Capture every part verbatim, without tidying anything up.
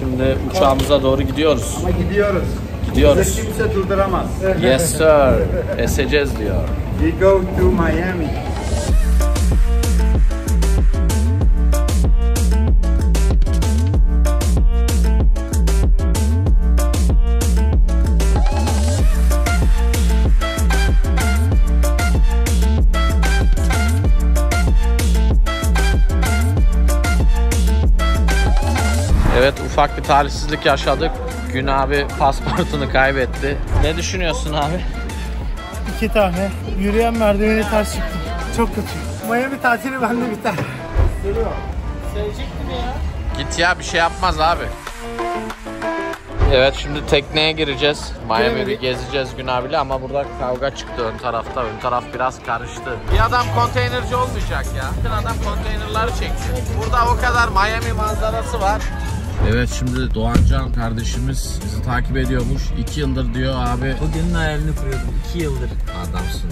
Şimdi uçağımıza doğru gidiyoruz. Ama gidiyoruz. Gidiyoruz. Bizi kimse durduramaz. Yes sir. Eseceğiz diyor. We go to Miami. Evet, ufak bir talihsizlik yaşadık. Gün abi pasaportunu kaybetti. Ne düşünüyorsun abi? İki tane yürüyen merdiveni ters çıktım. Çok kötü. Miami tatili bende biter. Sevecektim ya. Git ya, bir şey yapmaz abi. Evet, şimdi tekneye gireceğiz. Miami'yi bir gezeceğiz Gün abiyle ama burada kavga çıktı ön tarafta. Ön taraf biraz karıştı. Bir adam konteynerci olmayacak ya. Bir adam konteynerları çekecek. Burada o kadar Miami manzarası var. Evet, şimdi Doğancan kardeşimiz bizi takip ediyormuş. iki yıldır diyor abi. Bugünün hayalini kuruyordum. iki yıldır. Adamsın.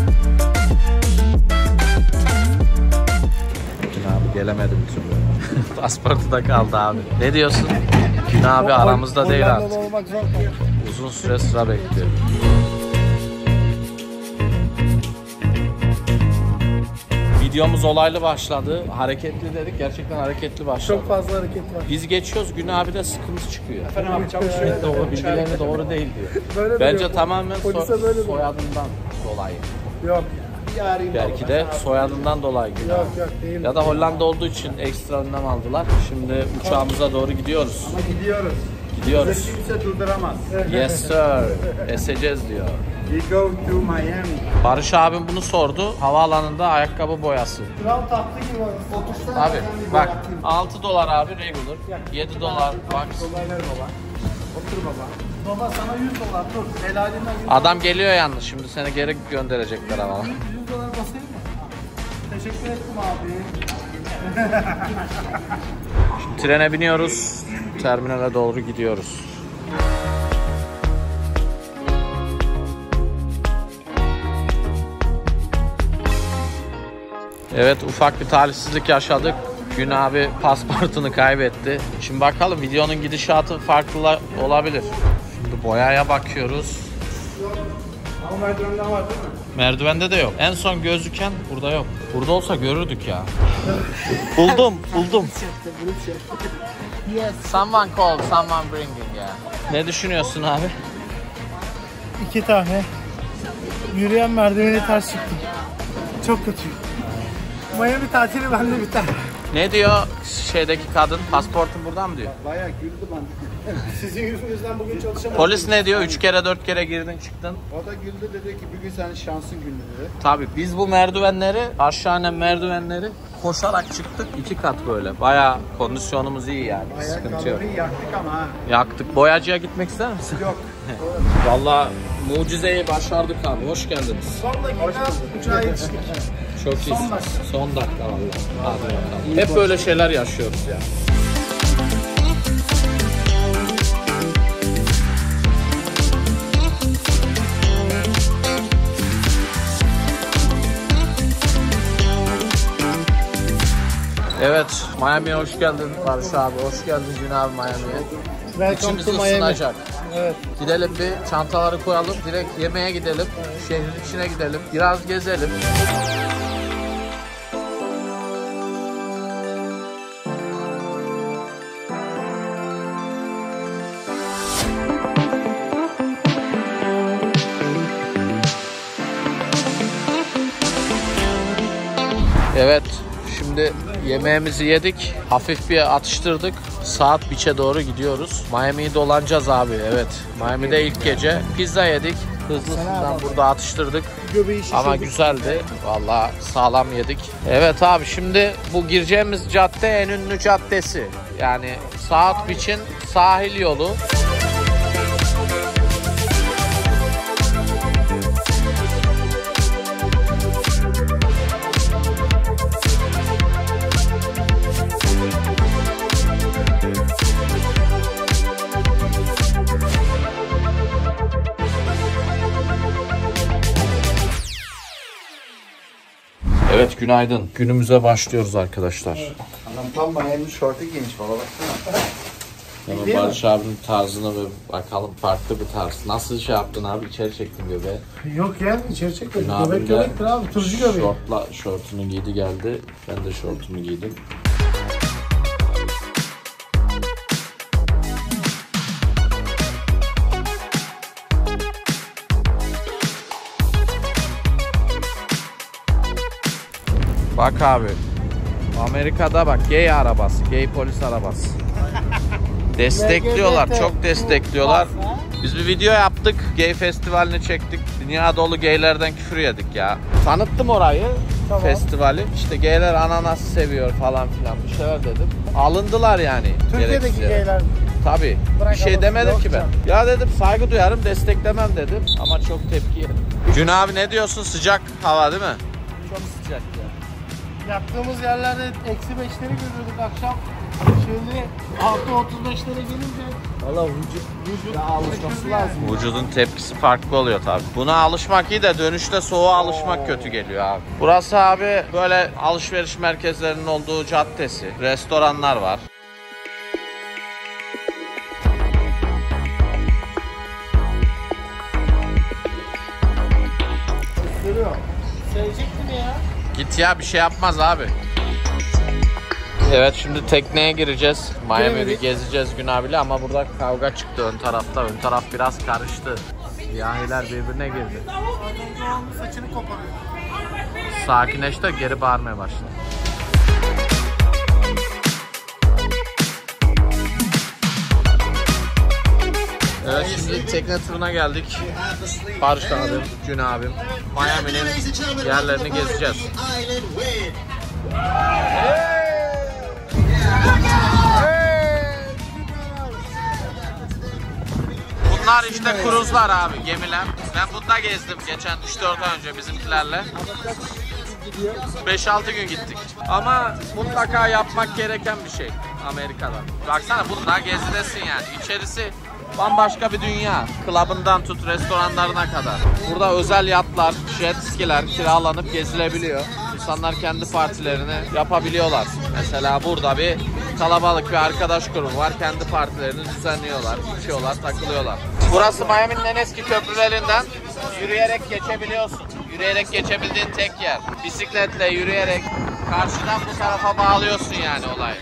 Gün abi gelemedi bir türlü. Pasportu da kaldı abi. Ne diyorsun? Gün abi aramızda değil artık. Uzun süre sıra bekliyor. Videomuz olaylı başladı. Hareketli dedik. Gerçekten hareketli başladı. Çok fazla hareket var. Biz geçiyoruz. Gün abi de sıkıntı çıkıyor. Efendim abi çalışıyor. Doğru, bilgilerini doğru değil diyor. Böyle Bence diyor. tamamen Polise so böyle diyor. soyadından dolayı. Yok. Belki de soyadından dolayı. Gün Yok abi. yok değil. Ya da Hollanda olduğu için ekstra önlem aldılar. Şimdi uçağımıza doğru gidiyoruz. Ama gidiyoruz. Gidiyoruz. Bizi kimse durduramaz. Yes sir. Eseceğiz diyor. We go to Miami. Barış abim bunu sordu. Havaalanında ayakkabı boyası. Kral tahtı gibi var. otursana. Abi bak, altı dolar abi regular. yedi dolar box. Dolaylar baba. Otur baba. Baba sana yüz dolar dur. Helalinden yüz Adam geliyor yalnız, şimdi seni geri gönderecekler ama. yüz dolar basayım mı? Teşekkür ettim abi. Şimdi trene biniyoruz. Terminale doğru gidiyoruz. Evet, ufak bir talihsizlik yaşadık. Gün abi pasaportunu kaybetti. Şimdi bakalım, videonun gidişatı farklı olabilir. Şimdi boyaya bakıyoruz. Ama merdivende var değil mi? Merdivende de yok. En son gözüken burada yok. Burada olsa görürdük ya. buldum, buldum. Yes, someone called, someone bringing ya. Ne düşünüyorsun abi? İki tane yürüyen merdiveni ters çıktım. Çok kötü. Miami tatili bende biter. Ne diyor şeydeki kadın? Pasaportun buradan mı diyor? Bayağı güldü bana. Sizin yüzünüzden bugün çalışamadım. Polis ne diyor? Üç kere dört kere girdin çıktın. O da güldü, dedi ki bugün senin şansın güldü dedi. Tabii biz bu merdivenleri, aşağı inen merdivenleri koşarak çıktık. iki kat böyle. Bayağı kondisyonumuz iyi yani. Bayağı Sıkıntı yok. kaloriyi yaktık ama ha. Yaktık. Boyacıya gitmek ister misin? Yok. Vallahi mucizeyi başardık abi. Hoş geldiniz. Son dakika uçağa yetiştik. Çok iyi. Son dakika. Son dakika vallahi. Hadi bakalım. Hep böyle şeyler yaşıyoruz ya. Evet, Miami'ye hoş geldin Barış abi. Hoş geldin Gün abi Miami'ye. Welcome İçimizi to Miami. ısınacak. Evet. Gidelim bir çantaları koyalım. Direkt yemeğe gidelim. Şehrin içine gidelim. Biraz gezelim. Evet, şimdi yemeğimizi yedik. Hafif bir atıştırdık. Saat beach'e doğru gidiyoruz. Miami'yi dolanacağız abi. Evet, Miami'de ilk gece pizza yedik. Hızlısından burada atıştırdık. Göbeği şişirdik. Ama güzeldi. Vallahi sağlam yedik. Evet abi, şimdi bu gireceğimiz cadde en ünlü caddesi. Yani South Beach'in sahil yolu. Evet, günaydın. Günümüze başlıyoruz arkadaşlar. Adam tam Miami şortu giymiş baba, baksana. Ama Değil Barış abinin tarzına bir bakalım, farklı bir tarz. Nasıl şey yaptın abi? İçeri çektin göbeği. Yok ya, içeri çekmedim. Gün Göbek göbektir abi, turcu göbeği. Şortla, şortunu giydi geldi. Ben de şortumu giydim. Bak abi. Amerika'da bak gay arabası, gay polis arabası. Destekliyorlar, çok destekliyorlar. Biz bir video yaptık, gay festivalini çektik. Dünya dolu gaylerden küfür yedik ya. Tanıttım orayı, tamam. Festivali. İşte gayler ananas seviyor falan filan bir şeyler dedim. Alındılar yani. Türkiye'deki gayler. Tabii. Bir şey demedim ki ben. Ya dedim saygı duyarım, desteklemem dedim. Ama çok tepki yedim. Gün abi ne diyorsun? Sıcak hava değil mi? Çok sıcak ya. Yattığımız yerlerde eksi beşleri görüyorduk akşam. Şimdi altı otuz beşlere gelince valla vücut, vücut alışması lazım. Vücudun tepkisi farklı oluyor tabi. Buna alışmak iyi de dönüşte soğuğa alışmak Oo. kötü geliyor abi. Burası abi böyle alışveriş merkezlerinin olduğu caddesi. Restoranlar var. Görüyor. Sevecektin ya. Git ya, bir şey yapmaz abi. Evet, şimdi tekneye gireceğiz. Miami'yi gezeceğiz Gün abiyle ama burada kavga çıktı ön tarafta. Ön taraf biraz karıştı. Siyahiler birbirine girdi. Saçını koparıyor. Sakinleşti, geri bağırmaya başladı. Evet, şimdi tekne turuna geldik. Barış abim, Gün abim, Miami'nin yerlerini gezeceğiz. Bunlar işte kruzlar abi, gemiler. Ben bunda gezdim geçen üç dört ay önce bizimkilerle. beş altı gün gittik. Ama mutlaka yapmak gereken bir şey Amerika'da. Baksana, bunlar gezidesin yani. İçerisi bambaşka bir dünya. Klubundan tut restoranlarına kadar. Burada özel yatlar, jet skiler kiralanıp gezilebiliyor. İnsanlar kendi partilerini yapabiliyorlar. Mesela burada bir kalabalık bir arkadaş grubu var. Kendi partilerini düzenliyorlar, içiyorlar, takılıyorlar. Burası Miami'nin en eski köprülerinden. Yürüyerek geçebiliyorsun. Yürüyerek geçebildiğin tek yer. Bisikletle, yürüyerek karşıdan bu tarafa bağlıyorsun yani olayı.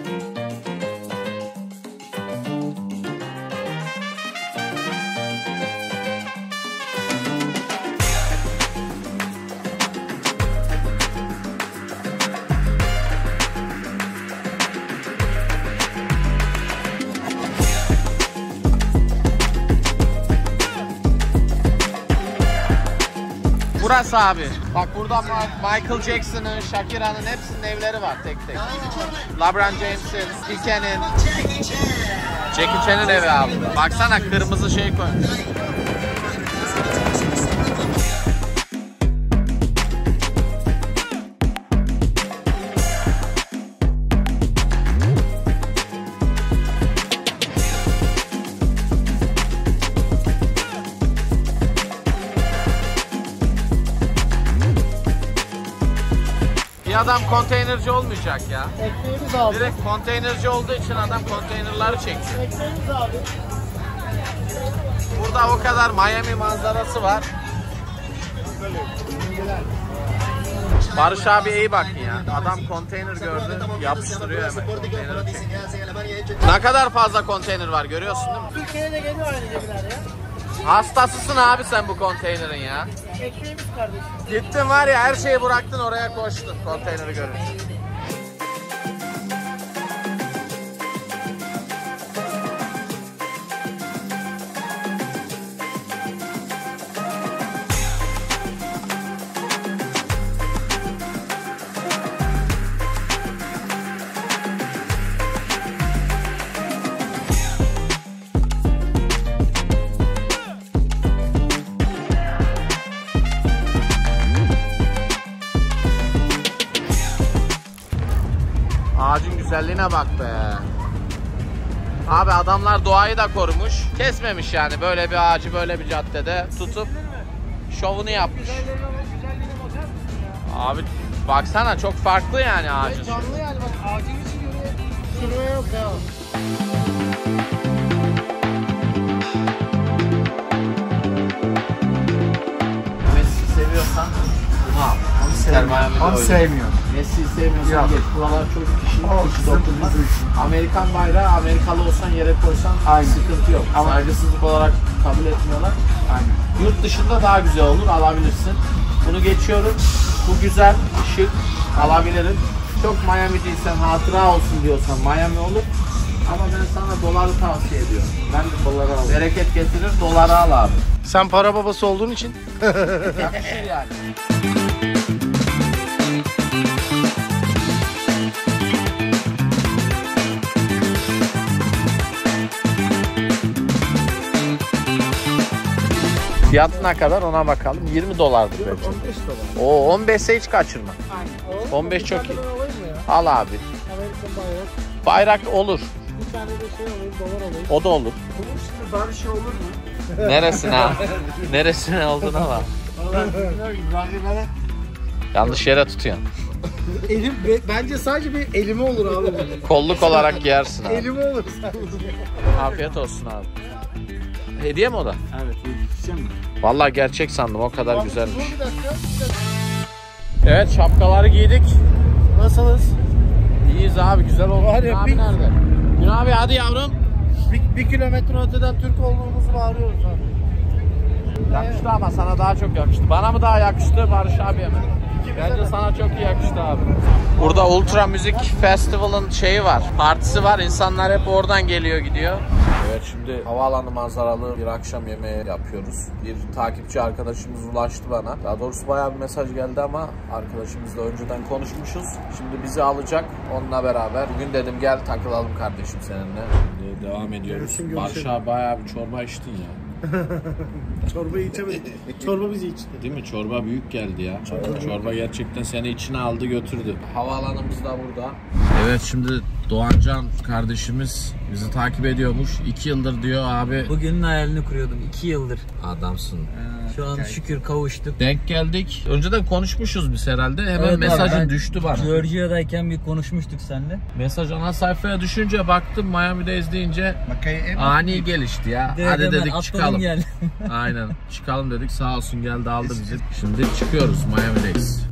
Burası abi. Bak burada Michael Jackson'ın, Shakira'nın hepsinin evleri var tek tek. LeBron James'in, Pique'nin, Jackie Chan'ın evi abi. Baksana, kırmızı şey koymuş. Adam konteynerci olmayacak ya. Ekmeğimiz abi. Direkt konteynerci olduğu için adam konteynerları çekiyor. Ekmeğimiz abi. Burada o kadar Miami manzarası var. Barış abi iyi bakın ya. Adam konteyner gördü, yapıştırıyor hemen konteyneri çekiyor. Ne kadar fazla konteyner var görüyorsun değil mi? Türkiye'ye de geliyor aynı gemiler ya. Hastasısın abi sen bu konteynerin ya. Ekmeğimiz kardeşim. Gittin var ya, her şeyi bıraktın oraya koştun konteyneri görünce. Ağacın güzelliğine bak be. Abi adamlar doğayı da korumuş. Kesmemiş yani, böyle bir ağacı böyle bir caddede tutup şovunu yapmış. Abi baksana, çok farklı yani ağacın. Canlı yani, bak ağacın içi görüyor. Şuraya yok ya. Onu sevmiyorum. Messi'yi sevmiyorsan Yok. geç. Buralar çok kişi, O kişi bizim- dokunmaz. bizim için. Amerikan bayrağı, Amerikalı olsan yere koysan Aynen. sıkıntı yok. Ama saygısızlık olarak kabul etmiyorlar. Aynen. Yurt dışında daha güzel olur, alabilirsin. Bunu geçiyorum. Bu güzel, şık, alabilirim. Çok Miami değilsen, hatıra olsun diyorsan Miami olur. Ama ben sana doları tavsiye ediyorum. Ben de doları aldım. Bereket getirir, doları al abi. Sen para babası olduğun için. Yakışır yani. Fiyatı ne kadar ona bakalım. yirmi dolardır bence. on beş dolar. Oo on beşe hiç kaçırma. Aynen. on beş Bir çok tane iyi. ben alayım mı ya? Al abi. Amerikan bayrak. Bayrak olur. Bir tane de şey alayım, dolar alayım. O da olur. Bunun şimdi dar şey olur mu? Neresine? Neresine olduğuna bak. Valla bilmiyorum ki. Rahimene. Yanlış yere tutuyorsun. Elim, be- bence sadece bir elime olur abi. benim. Kolluk olarak giyersin abi. Elime olur sadece. Afiyet olsun abi. Hediye mi o da? Evet. Yetişeceğim mi? Vallahi gerçek sandım, o kadar Abi, güzelmiş. dur bir dakika. Evet, şapkaları giydik. Nasılsınız? İyiyiz abi, güzel oldu. Var ya, Gün abi bir- nerede? Gün abi hadi yavrum. Bir, bir kilometre öteden Türk olduğumuzu bağırıyoruz abi. Yakıştı ama sana daha çok yakıştı. Bana mı daha yakıştı, Barış abiye mi? Bence sana çok iyi yakıştı abi. Burada Ultra Müzik Festival'ın şeyi var, partisi var. İnsanlar hep oradan geliyor gidiyor. Evet, şimdi havaalanı manzaralı bir akşam yemeği yapıyoruz. Bir takipçi arkadaşımız ulaştı bana. Daha doğrusu bayağı bir mesaj geldi ama arkadaşımızla önceden konuşmuşuz. Şimdi bizi alacak onunla beraber. Bugün dedim gel takılalım kardeşim seninle. Şimdi devam ediyoruz. Görüşün, Barış görüşün. abi bayağı bir çorba içtin ya. Çorbayı içemedik. Çorba bizi içti. Değil mi? Çorba büyük geldi ya. Çorba gerçekten seni içine aldı götürdü. Havaalanımız da burada. Evet, şimdi Doğancan kardeşimiz bizi takip ediyormuş. İki yıldır diyor abi. Bugünün hayalini kuruyordum iki yıldır. Adamsın. Şu an şükür kavuştuk. Denk geldik. Önceden konuşmuşuz biz herhalde. Hemen Evet abi, mesajın ben düştü bana. Georgia'dayken bir konuşmuştuk seninle. Mesaj ana sayfaya düşünce baktım Miami'deyiz deyince Bakayım. ani gelişti ya. Direkt Hadi hemen dedik atladım çıkalım. geldim. Aynen. Çıkalım dedik. Sağ olsun geldi aldı bizi. Şimdi çıkıyoruz. Miami'deyiz.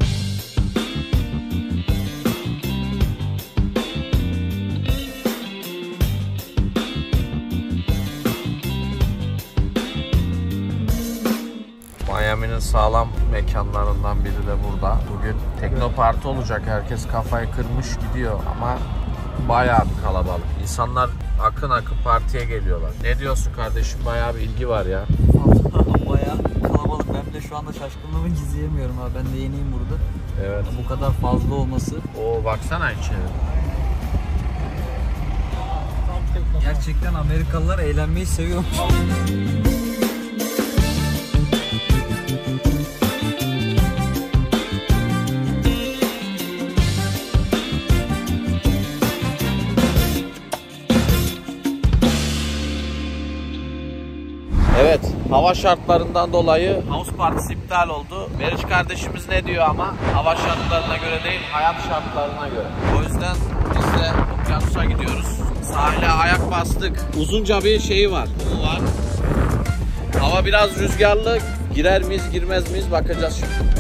Miami'nin sağlam mekanlarından biri de burada. Bugün teknoparti olacak. Herkes kafayı kırmış gidiyor ama bayağı bir kalabalık. İnsanlar akın akın partiye geliyorlar. Ne diyorsun kardeşim? Bayağı bir ilgi var ya. Bayağı kalabalık. Ben de şu anda şaşkınlığımı gizleyemiyorum abi. Ben de yeniyim burada. Evet. Bu kadar fazla olması Oo baksana içeri. gerçekten Amerikalılar eğlenmeyi seviyormuş. Evet, hava şartlarından dolayı house partisi iptal oldu. Meriç kardeşimiz ne diyor ama hava şartlarına göre değil, hayat şartlarına göre. O yüzden biz de okyanusa gidiyoruz. Sahile ayak bastık. Uzunca bir şeyi var, kumu var. Hava biraz rüzgarlı. Girer miyiz, girmez miyiz bakacağız şimdi.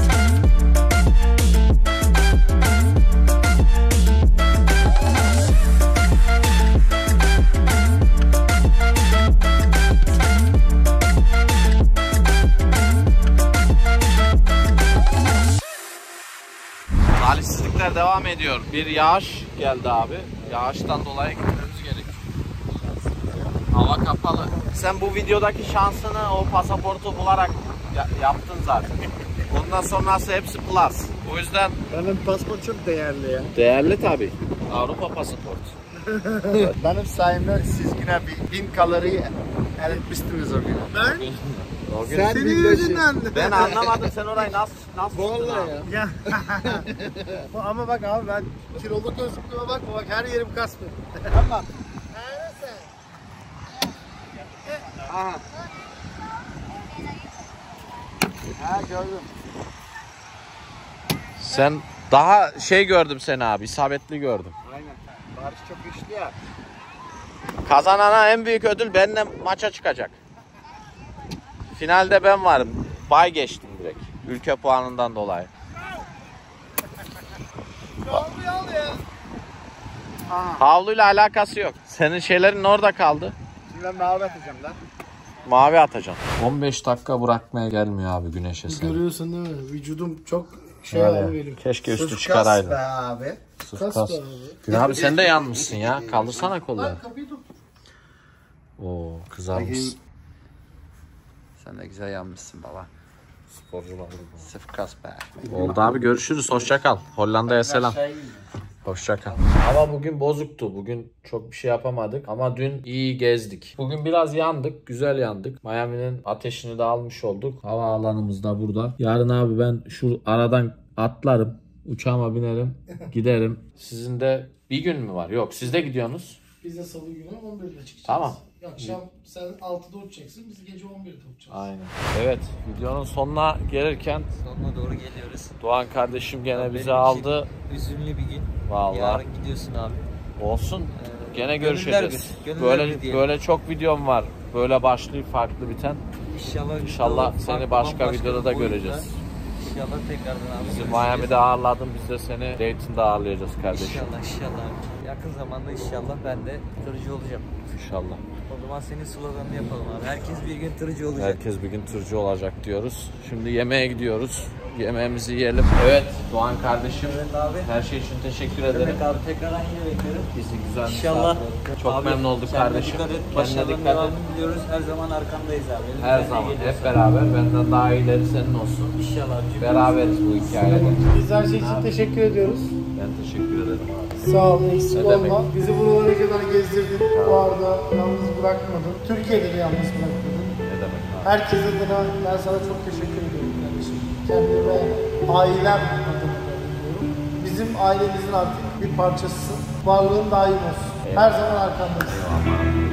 Talihsizlikler devam ediyor. Bir yağış geldi abi. Yağıştan dolayı gitmemiz gerek. Hava kapalı. Sen bu videodaki şansını o pasaportu bularak ya- yaptın zaten. Bundan sonrası hepsi plus. O yüzden Benim pasport çok değerli ya. değerli tabii. Avrupa pasaportu. Benim sayemde siz yine bir bin kalori eritmiştiniz o gün. Ben? O gün Sen senin yüzünden. ben anlamadım sen orayı nasıl nasıl tuttun Vallahi abi? ya. Ya. Ama bak abi ben kiloluk gözüklüğüme bakma bak her yerim kasmıyor. Tamam. Aha. Ha gördüm. Sen daha şey gördüm seni abi, isabetli gördüm. Aynen. Barış çok güçlü ya. Kazanana en büyük ödül benimle maça çıkacak. Finalde ben varım. Bay geçtim direkt. Ülke puanından dolayı. Aha. Havluyla alakası yok. Senin şeylerin orada kaldı. Şimdi ben mavi atacağım lan. Mavi atacaksın. on beş dakika bırakmaya gelmiyor abi güneşe sen. Görüyorsun değil mi? Vücudum çok şey Öyle. abi benim. Keşke üstü Sırf çıkaraydın. kas be abi. Sırf Kas kas. be abi. Gün abi sen de yanmışsın ya. Kaldırsana kolları. Lan kapıyı tut. Oo kızarmışsın. Sen de güzel yanmışsın baba. Sporcular. Sırf kas be. Oldu abi görüşürüz. Hoşça kal. Hollanda'ya selam. Hoşça kal. Hava bugün bozuktu. Bugün çok bir şey yapamadık ama dün iyi gezdik. Bugün biraz yandık. Güzel yandık. Miami'nin ateşini de almış olduk. Hava alanımız da burada. Yarın abi ben şu aradan atlarım. Uçağıma binerim. Giderim. Sizin de bir gün mü var? Yok siz de gidiyorsunuz. Biz de salı günü on birde çıkacağız. Tamam. Akşam sen altıda uçacaksın, biz gece on birde uçacağız. Aynen. Evet videonun sonuna gelirken Sonuna doğru geliyoruz. Doğan kardeşim gene Benim bizi için aldı. Üzümlü bir gün. Vallahi. Yarın gidiyorsun abi. Olsun. Ee, Gene gönüller görüşeceğiz. bir, gönüller bir Böyle diyelim. böyle çok videom var. Böyle başlayıp farklı biten. İnşallah, İnşallah farklı, seni başka bambaşka videoda bir da boyutta. göreceğiz. İnşallah tekrardan abi. Bizi görüşeceğiz. Miami'de ağırladın. Biz de seni Dayton'da ağırlayacağız kardeşim. İnşallah inşallah. Yakın zamanda inşallah ben de tırcı olacağım. İnşallah. O zaman senin sloganını yapalım abi. Herkes bir gün tırcı olacak. Herkes bir gün tırcı olacak diyoruz. Şimdi yemeğe gidiyoruz. Yemeğimizi yiyelim. Evet Doğan kardeşim. Evet abi. Her şey için teşekkür ederim. Demek abi tekrardan yine beklerim. Bizi güzel İnşallah. misafir. Çok Abi, memnun olduk kendine kardeşim. Dikkat et. Kendine Başarıların dikkat et. devamını diliyoruz. Her zaman arkandayız abi. Elimizden Her ne zaman geliyorsa. hep beraber. Benden daha iyileri senin olsun. İnşallah. Beraberiz bu hikayede. Biz her şey için teşekkür ediyoruz. Ben teşekkür ederim abi. Sağ ol, eksik Ne demek? olma. Bizi buralara kadar gezdirdin. Bu arada yalnız bırakmadın. Türkiye'de de yalnız bırakmadın. Ne demek abi? Herkese adına ben sana çok teşekkür ediyorum kardeşim. Kendime, ailem adına da ediyorum. Bizim ailemizin artık bir parçasısın. Varlığın daim olsun. Her zaman arkandayız. Eyvallah.